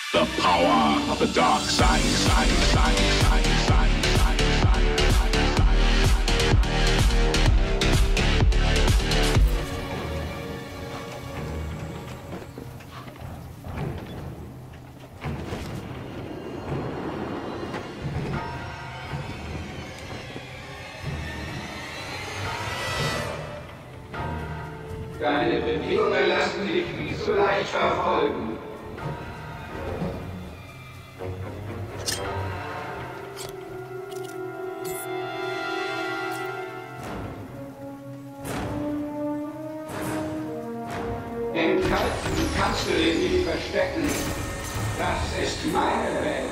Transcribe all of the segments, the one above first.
The power of the dark side. Deine Bewegungen lassen sich nicht so leicht verfolgen. Im Kalten kannst du dich nicht verstecken. Das ist meine Welt.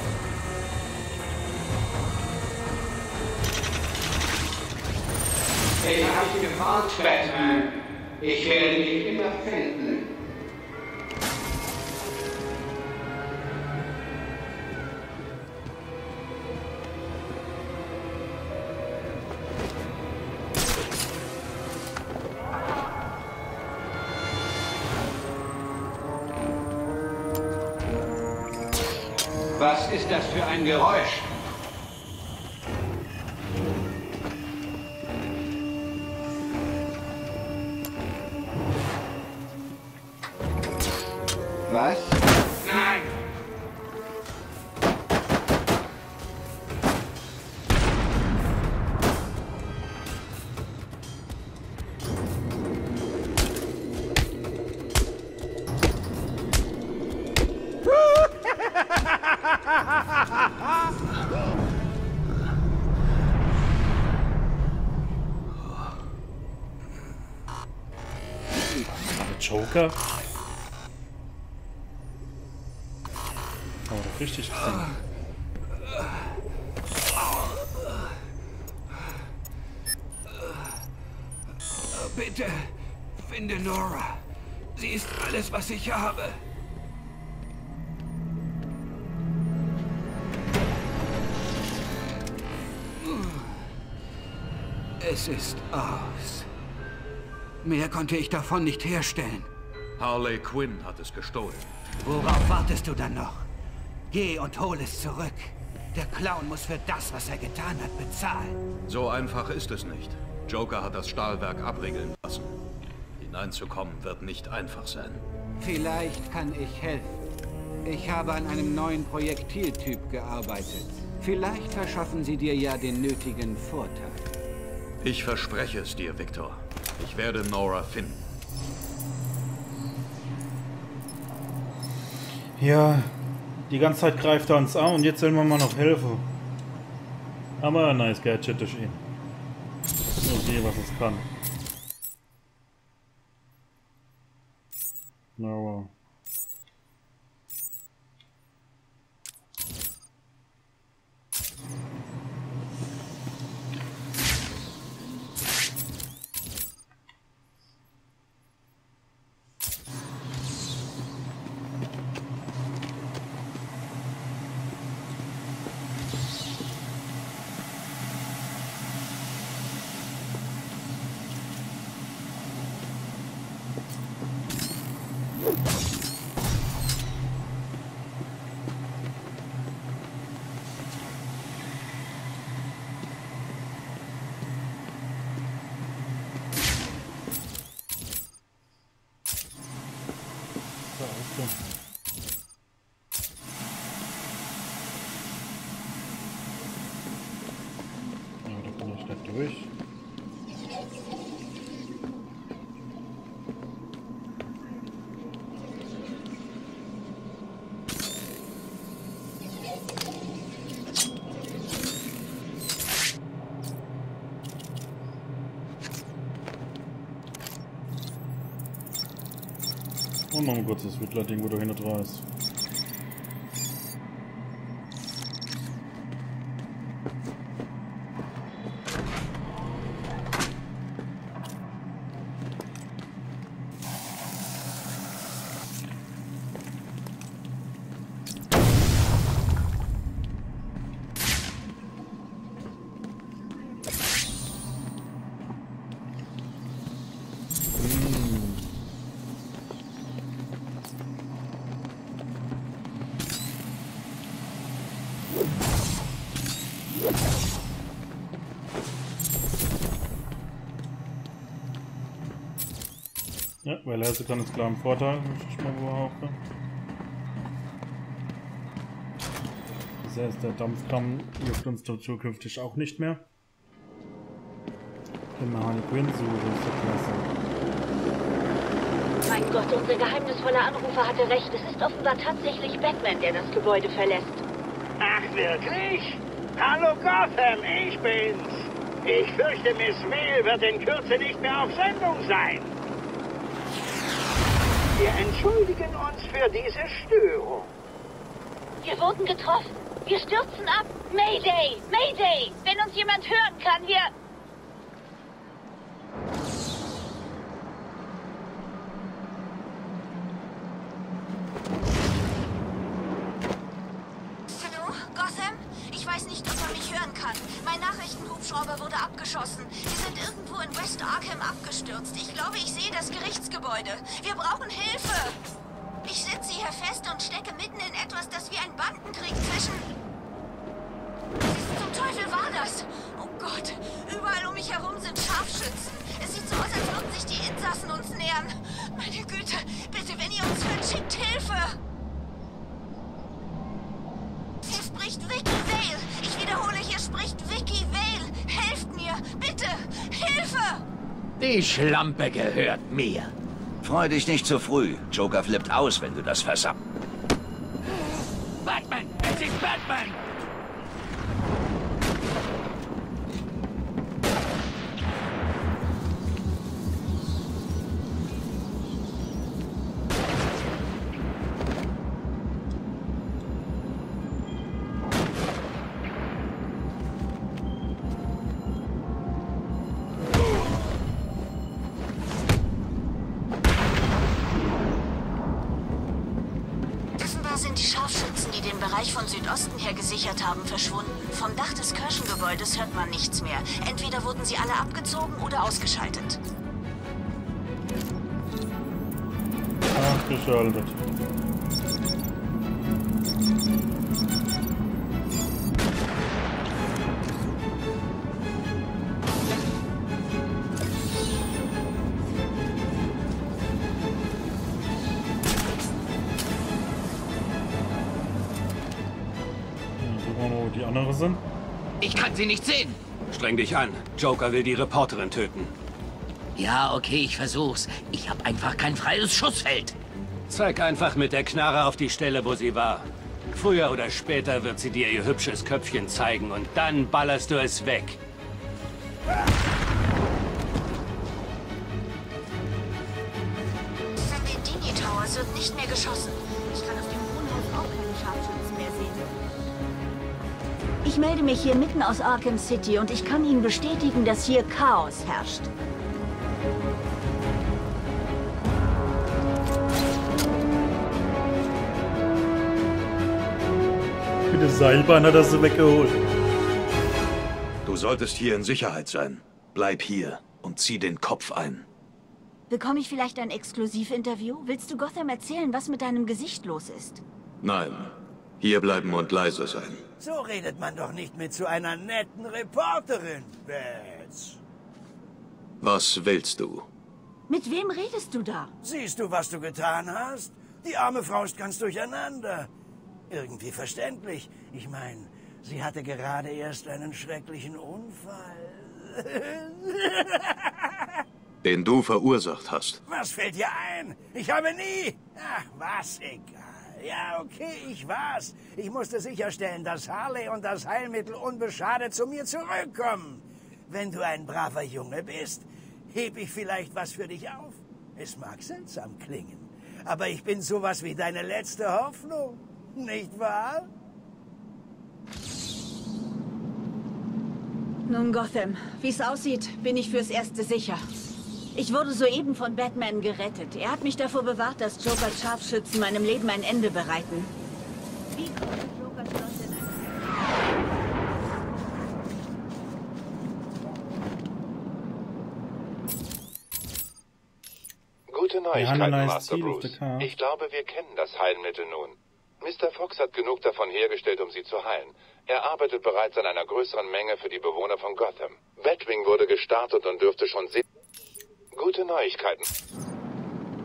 Ich habe dich gewarnt, Batman. Ich werde dich immer finden. Was ist das für ein Geräusch? Was? Nein! Joker? Aber doch richtig gesehen. Bitte, finde Nora. Sie ist alles, was ich habe. Es ist aus. Mehr konnte ich davon nicht herstellen. Harley Quinn hat es gestohlen. Worauf wartest du dann noch? Geh und hol es zurück. Der Clown muss für das, was er getan hat, bezahlen. So einfach ist es nicht. Joker hat das Stahlwerk abriegeln lassen. Hineinzukommen wird nicht einfach sein. Vielleicht kann ich helfen. Ich habe an einem neuen Projektiltyp gearbeitet. Vielleicht verschaffen sie dir ja den nötigen Vorteil. Ich verspreche es dir, Victor. Ich werde Nora finden. Ja, die ganze Zeit greift er uns an und jetzt sollen wir mal noch helfen. Aber ein nice Gadget durch ihn. Nur sehen, was es kann. No. Ja, da kann ich nicht durch. Und machen wir kurz das Whittler-Ding, wo da hinten dran ist. weil er kann jetzt klar im Vorteil, möchte ich mal behaupten. Das heißt, der Dampfkamm hilft uns doch zukünftig auch nicht mehr. Wenn wir Harley Quinn suchen, ist so klasse. Mein Gott, unser geheimnisvoller Anrufer hatte recht. Es ist offenbar tatsächlich Batman, der das Gebäude verlässt. Ach, wirklich? Hallo Gotham, ich bin's. Ich fürchte, Miss Vale wird in Kürze nicht mehr auf Sendung sein. Wir entschuldigen uns für diese Störung. Wir wurden getroffen. Wir stürzen ab. Mayday! Mayday! Wenn uns jemand hören kann, wir... Hallo, Gotham? Ich weiß nicht, ob man mich hören kann. Mein Nachrichtenhubschrauber wurde abgeschossen. Wir sind irgendwo in West Arkham abgestürzt. Ich glaube, ich sehe das Gerichtsgebäude. Wir brauchen Hilfe. Ich sitze hier fest und stecke mitten in etwas, das wie ein Bandenkrieg zwischen... Was zum Teufel war das? Oh Gott, überall um mich herum sind Scharfschützen. Es sieht so aus, als würden sich die Insassen uns nähern. Meine Güte, bitte, wenn ihr uns hört, schickt Hilfe. Hier spricht Vicky Vale. Ich wiederhole, hier spricht Vicky Vale. Helft mir, bitte, Hilfe! Die Schlampe gehört mir. Freu dich nicht zu früh. Joker flippt aus, wenn du das versammst. Batman! Es ist Batman! Sind die Scharfschützen, die den Bereich von Südosten her gesichert haben, verschwunden. Vom Dach des Kirchengebäudes hört man nichts mehr. Entweder wurden sie alle abgezogen oder ausgeschaltet. Abgeschaltet. Die andere sind? Ich kann sie nicht sehen. Streng dich an. Joker will die Reporterin töten. Ja, okay, ich versuch's. Ich habe einfach kein freies Schussfeld. Zeig einfach mit der Knarre auf die Stelle, wo sie war. Früher oder später wird sie dir ihr hübsches Köpfchen zeigen und dann ballerst du es weg. Von den Dini Towers wird nicht mehr geschossen. Ich kann auf dem Wohnhaus auch keine Scharfschützen mehr sehen. Ich melde mich hier mitten aus Arkham City und ich kann Ihnen bestätigen, dass hier Chaos herrscht. Mit der Seilbahn hat er sie weggeholt. Du solltest hier in Sicherheit sein. Bleib hier und zieh den Kopf ein. Bekomme ich vielleicht ein Exklusivinterview? Willst du Gotham erzählen, was mit deinem Gesicht los ist? Nein, hier bleiben und leise sein. So redet man doch nicht mit so einer netten Reporterin, Bats. Was willst du? Mit wem redest du da? Siehst du, was du getan hast? Die arme Frau ist ganz durcheinander. Irgendwie verständlich. Ich meine, sie hatte gerade erst einen schrecklichen Unfall. Den du verursacht hast. Was fällt dir ein? Ich habe nie... Ach, was, egal. Ja, okay, ich war's. Ich musste sicherstellen, dass Harley und das Heilmittel unbeschadet zu mir zurückkommen. Wenn du ein braver Junge bist, heb ich vielleicht was für dich auf. Es mag seltsam klingen, aber ich bin sowas wie deine letzte Hoffnung. Nicht wahr? Nun, Gotham, wie es aussieht, bin ich fürs Erste sicher. Ich wurde soeben von Batman gerettet. Er hat mich davor bewahrt, dass Jokers Scharfschützen meinem Leben ein Ende bereiten. Wie konnte Joker Schloss in Gute Neuigkeiten, Master nice Bruce. Ich glaube, wir kennen das Heilmittel nun. Mr. Fox hat genug davon hergestellt, um sie zu heilen. Er arbeitet bereits an einer größeren Menge für die Bewohner von Gotham. Batwing wurde gestartet und dürfte schon Gute Neuigkeiten.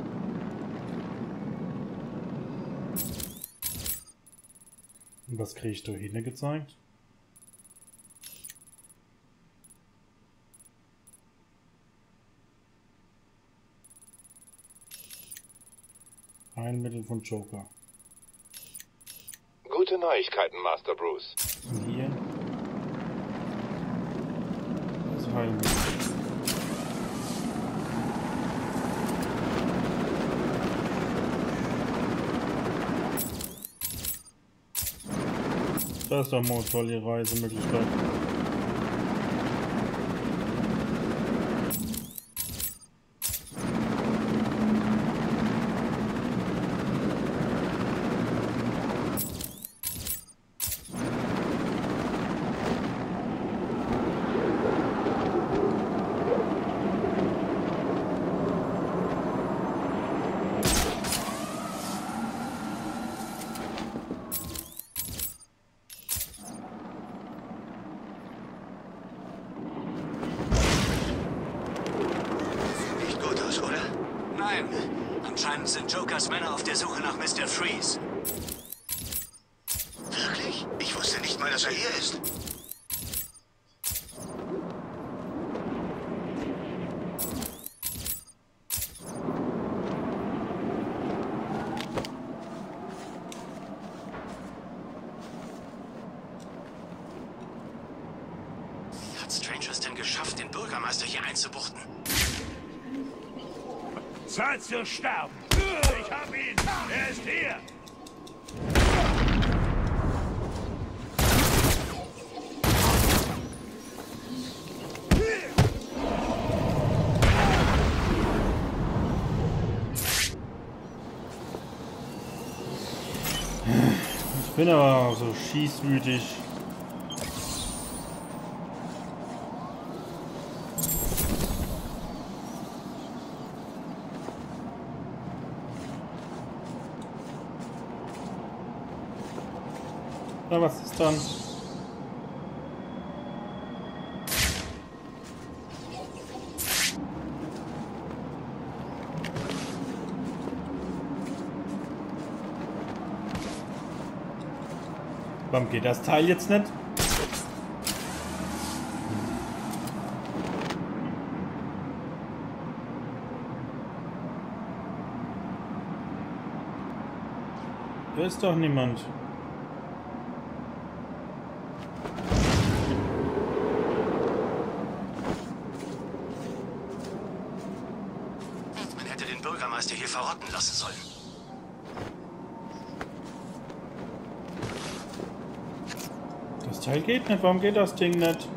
Und was kriege ich da hinten gezeigt? Heilmittel von Joker. Gute Neuigkeiten, Master Bruce. Und hier. Das Heilmittel. Das ist doch mal toll, die Reisemöglichkeit. Nein, anscheinend sind Jokers Männer auf der Suche nach Mr. Freeze. Wirklich? Ich wusste nicht mal, dass er hier ist. Wie hat Stranger es denn geschafft, den Bürgermeister hier einzubuchten? Zeit zu sterben! Ich hab ihn! Er ist hier! Ich bin aber so schießwütig. Na, was ist dann? Warum geht das Teil jetzt nicht? Da ist doch niemand. Man hätte den Bürgermeister hier verrotten lassen sollen. Das Teil geht nicht. Warum geht das Ding nicht?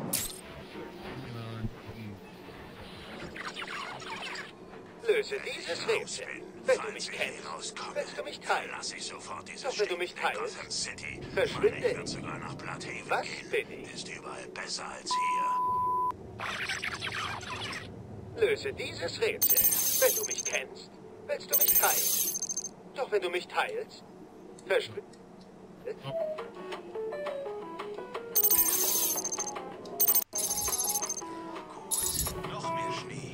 Löse dieses Rätsel. Wenn du mich kennst, willst du mich teilen. Doch wenn du mich teilst, verschwinde ich. Was bin ich? Ist überall besser als hier. Löse dieses Rätsel. Wenn du mich kennst, willst du mich teilen. Doch wenn du mich teilst, verschwinde ich. Noch mehr Schnee.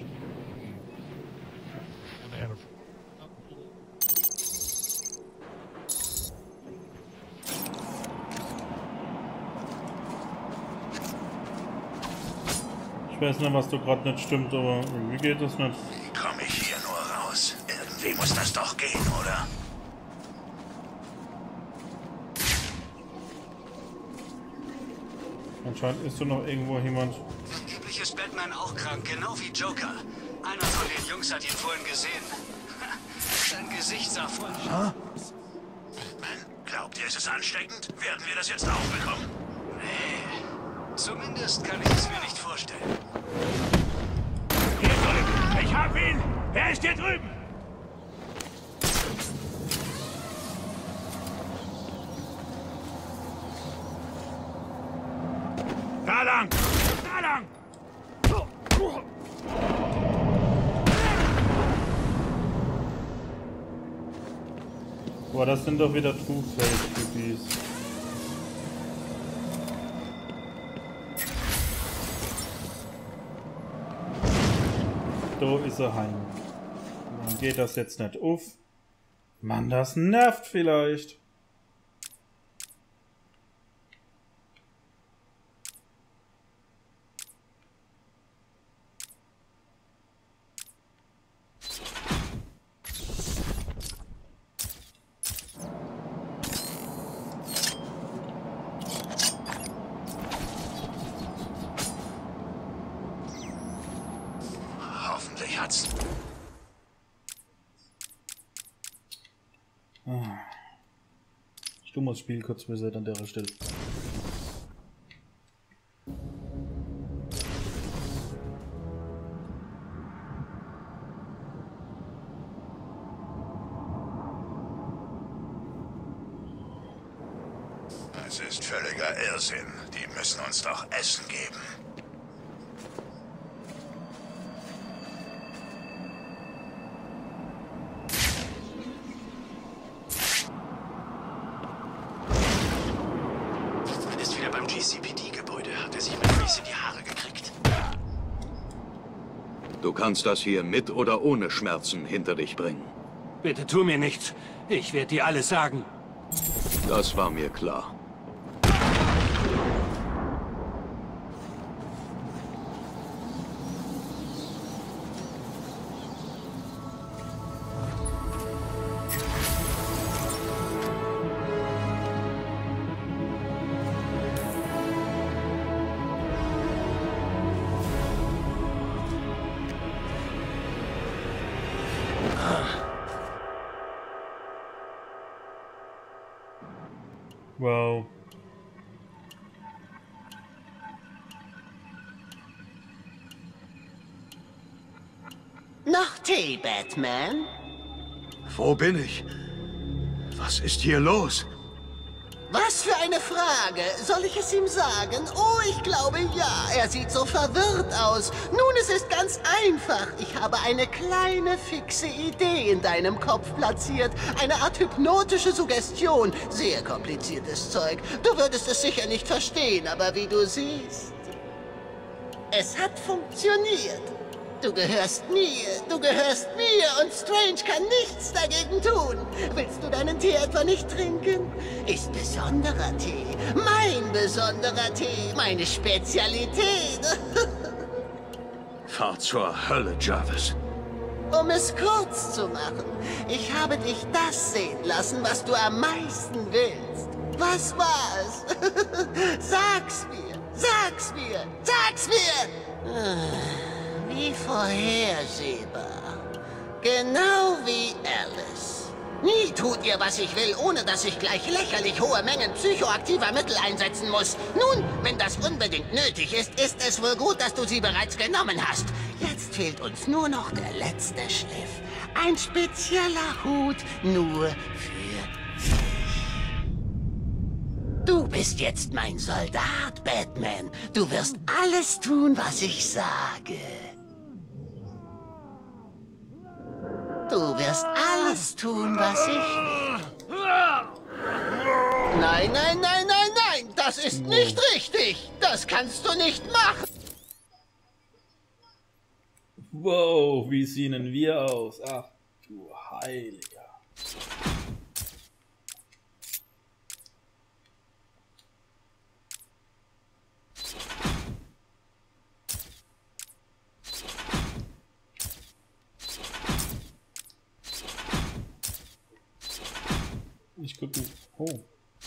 Ich weiß nicht, was da gerade nicht stimmt, aber irgendwie geht das nicht. Wie komme ich hier nur raus? Irgendwie muss das doch gehen, oder? Anscheinend ist da noch irgendwo jemand. Angeblich ist Batman auch krank, genau wie Joker. Einer von den Jungs hat ihn vorhin gesehen. Sein Gesicht sah voll aus. Batman, glaubt ihr, es ist ansteckend? Werden wir das jetzt auch bekommen? Nee. Zumindest kann ich es mir nicht vorstellen. Hier drüben! Ich hab ihn! Er ist hier drüben! Da lang! Da lang! Boah, das sind doch wieder Two-Face-Typis. Da ist er heim. Dann geht das jetzt nicht auf. Mann, das nervt vielleicht. stumm das Spiel kurz reset an der Stelle. Es ist völliger Irrsinn. Die müssen uns doch Essen geben. Man ist wieder beim GCPD-Gebäude. Hat er sich mit Reese in die Haare gekriegt? Du kannst das hier mit oder ohne Schmerzen hinter dich bringen. Bitte tu mir nichts. Ich werde dir alles sagen. Das war mir klar. Wow. Noch Tee, Batman? Wo bin ich? Was ist hier los? Was für eine Frage. Soll ich es ihm sagen? Oh, ich glaube ja. Er sieht so verwirrt aus. Nun, es ist ganz einfach. Ich habe eine kleine, fixe Idee in deinem Kopf platziert. Eine Art hypnotische Suggestion. Sehr kompliziertes Zeug. Du würdest es sicher nicht verstehen, aber wie du siehst, es hat funktioniert. Du gehörst mir und Strange kann nichts dagegen tun. Willst du deinen Tee etwa nicht trinken? Ist besonderer Tee, mein besonderer Tee, meine Spezialität. Fahr zur Hölle, Jarvis. Um es kurz zu machen, ich habe dich das sehen lassen, was du am meisten willst. Was war's? Sag's mir, sag's mir, sag's mir! Wie vorhersehbar. Genau wie Alice. Nie tut ihr, was ich will, ohne dass ich gleich lächerlich hohe Mengen psychoaktiver Mittel einsetzen muss. Nun, wenn das unbedingt nötig ist, ist es wohl gut, dass du sie bereits genommen hast. Jetzt fehlt uns nur noch der letzte Schliff. Ein spezieller Hut nur für dich. Du bist jetzt mein Soldat, Batman. Du wirst alles tun, was ich sage. Du wirst alles tun, was ich will. Nein, nein, nein, nein, nein! Das ist nicht richtig! Das kannst du nicht machen! Wow, wie sehen wir aus? Ach du Heiliger. Ich gucke. Oh.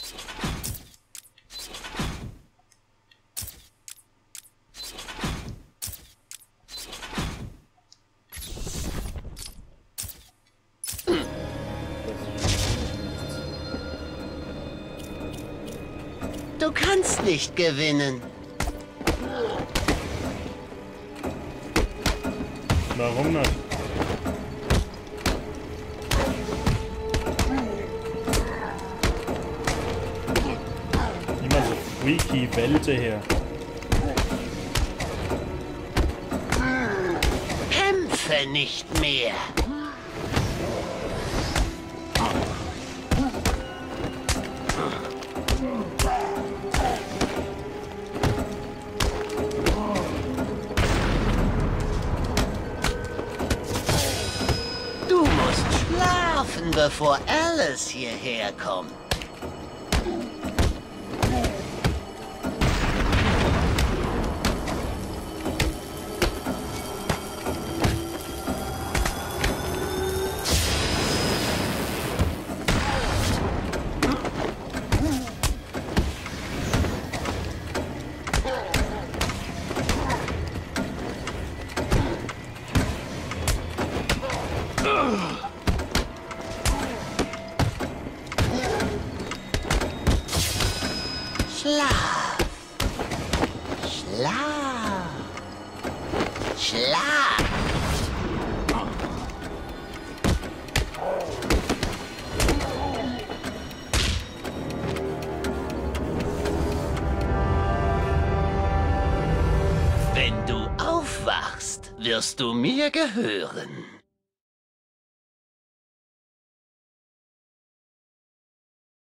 Du kannst nicht gewinnen. Warum nicht? Immer so freaky Welte her. Kämpfe nicht mehr. Du musst schlafen, bevor Alice hierher kommt. Schlaf. Schlaf. Schlaf. Wenn du aufwachst, wirst du mir gehören.